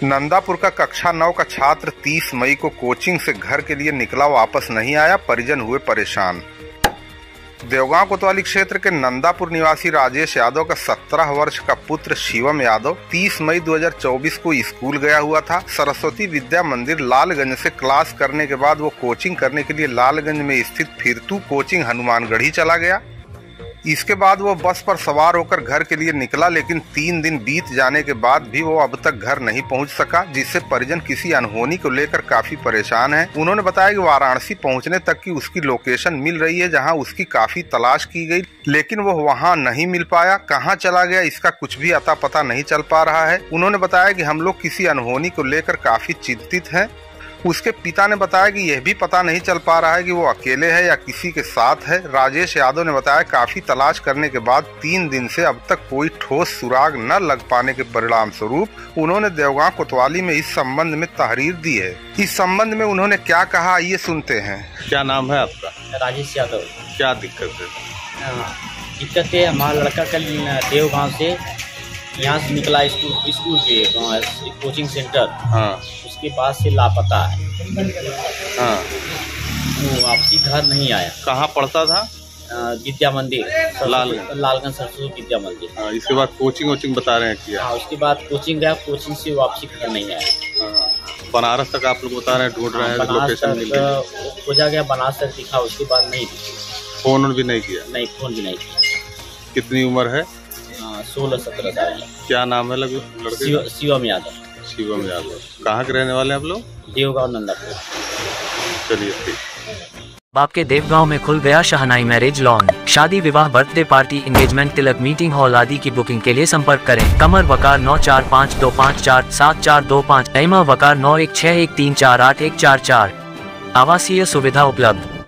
नंदापुर का कक्षा 9 का छात्र 30 मई को कोचिंग से घर के लिए निकला, वापस नहीं आया, परिजन हुए परेशान। देवगांव कोतवाली क्षेत्र के नंदापुर निवासी राजेश यादव का 17 वर्ष का पुत्र शिवम यादव 30 मई 2024 को स्कूल गया हुआ था। सरस्वती विद्या मंदिर लालगंज से क्लास करने के बाद वो कोचिंग करने के लिए लालगंज में स्थित फिरतू कोचिंग हनुमानगढ़ी चला गया। इसके बाद वो बस पर सवार होकर घर के लिए निकला, लेकिन 3 दिन बीत जाने के बाद भी वो अब तक घर नहीं पहुंच सका, जिससे परिजन किसी अनहोनी को लेकर काफी परेशान हैं। उन्होंने बताया कि वाराणसी पहुंचने तक की उसकी लोकेशन मिल रही है, जहां उसकी काफी तलाश की गई, लेकिन वो वहां नहीं मिल पाया। कहां चला गया इसका कुछ भी अता पता नहीं चल पा रहा है। उन्होंने बताया कि हम लोग किसी अनहोनी को लेकर काफी चिंतित हैं। उसके पिता ने बताया कि यह भी पता नहीं चल पा रहा है कि वो अकेले है या किसी के साथ है। राजेश यादव ने बताया काफी तलाश करने के बाद 3 दिन से अब तक कोई ठोस सुराग न लग पाने के परिणाम स्वरूप उन्होंने देवगांव कोतवाली में इस संबंध में तहरीर दी है। इस संबंध में उन्होंने क्या कहा, ये सुनते हैं। क्या नाम है आपका? राजेश यादव। क्या दिक्कत है? दिक्कत है, हमारा लड़का कल देवगांव से यहाँ से निकला स्कूल के कोचिंग सेंटर। हाँ। उसके बाद से लापता है। हाँ। वो वापसी घर नहीं आया। कहाँ पढ़ता था? विद्या मंदिर लालगंज सरस्वती विद्या मंदिर। इसके बाद कोचिंग बता रहे हैं किया। हाँ, उसके बाद कोचिंग गया, कोचिंग से वापसी घर नहीं आया। बनारस तक आप लोग बता रहे हैं ढूंढ रहे हैं, लोकेशन मिल गई। खोजा गया, बनारस तक दिखा, उसके बाद नहीं दिखी। फोन भी नहीं किया? नहीं, फोन भी नहीं किया। कितनी उम्र है? 16-17 साल। क्या नाम है लड़के? शिवम यादव। शिवम यादव। कहाँ के रहने वाले हैं आप लोग? देवगांव नंदापुर। चलिए ठीक। बाप के देवगांव में खुल गया शहनाई मैरिज लॉन। शादी, विवाह, birthday party, engagement, tilak, meeting hall आदि की बुकिंग के लिए संपर्क करें। कमर वकार 9452547425, ऐमा वकार 9161348144। आवासीय सुविधा उपलब्ध।